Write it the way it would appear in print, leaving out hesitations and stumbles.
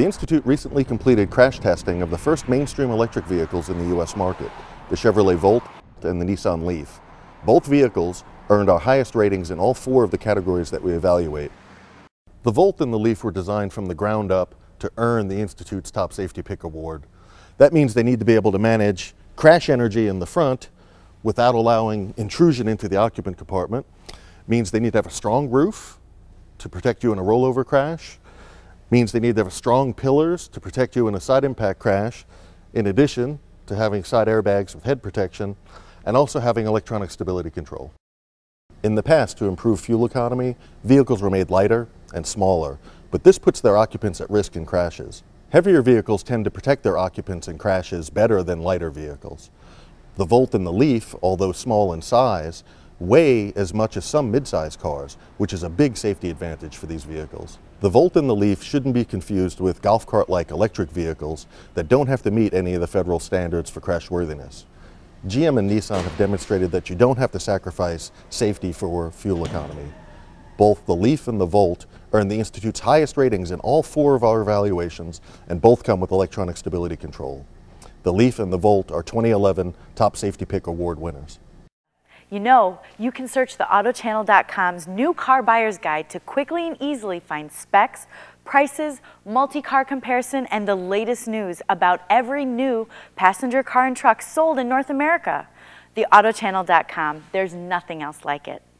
The Institute recently completed crash testing of the first mainstream electric vehicles in the U.S. market, the Chevrolet Volt and the Nissan Leaf. Both vehicles earned our highest ratings in all 4 of the categories that we evaluate. The Volt and the Leaf were designed from the ground up to earn the Institute's Top Safety Pick Award. That means they need to be able to manage crash energy in the front without allowing intrusion into the occupant compartment. Means they need to have a strong roof to protect you in a rollover crash. Means they need to have strong pillars to protect you in a side impact crash, in addition to having side airbags with head protection, and also having electronic stability control. In the past, to improve fuel economy, vehicles were made lighter and smaller, but this puts their occupants at risk in crashes. Heavier vehicles tend to protect their occupants in crashes better than lighter vehicles. The Volt and the Leaf, although small in size, weigh as much as some mid-size cars, which is a big safety advantage for these vehicles. The Volt and the Leaf shouldn't be confused with golf cart-like electric vehicles that don't have to meet any of the federal standards for crashworthiness. GM and Nissan have demonstrated that you don't have to sacrifice safety for fuel economy. Both the Leaf and the Volt earned the Institute's highest ratings in all 4 of our evaluations, and both come with electronic stability control. The Leaf and the Volt are 2011 Top Safety Pick Award winners. You know, you can search the Autochannel.com's new car buyer's guide to quickly and easily find specs, prices, multi-car comparison, and the latest news about every new passenger car and truck sold in North America. The Autochannel.com, there's nothing else like it.